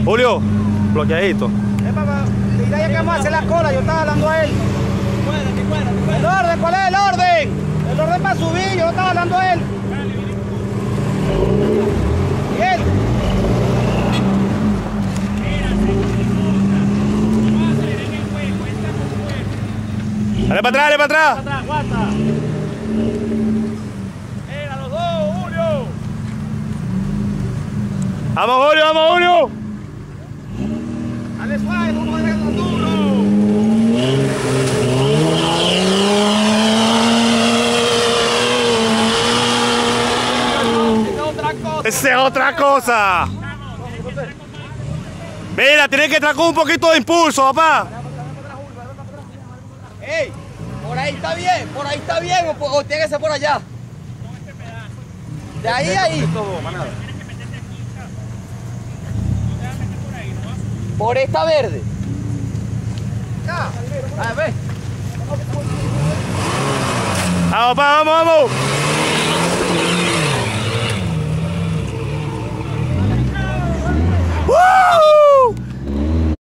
Julio, bloqueadito. Mira ya que vamos a hacer la cola, yo estaba hablando a él. El orden, ¿cuál es el orden? El orden para subir, yo estaba hablando a él. Bien. Dale para atrás, dale para atrás. Aguanta. Mira, los dos, Julio. Vamos, Julio, vamos, Julio. Dale suave, no me dejes tan duro. Esa es otra cosa. Mira, tienes que traer con un poquito de impulso, papá. ¡Ey! Por ahí está bien, o tiene que ser por allá. De ahí a ahí. Por esta verde. A ver. Vamos, papá, vamos, vamos.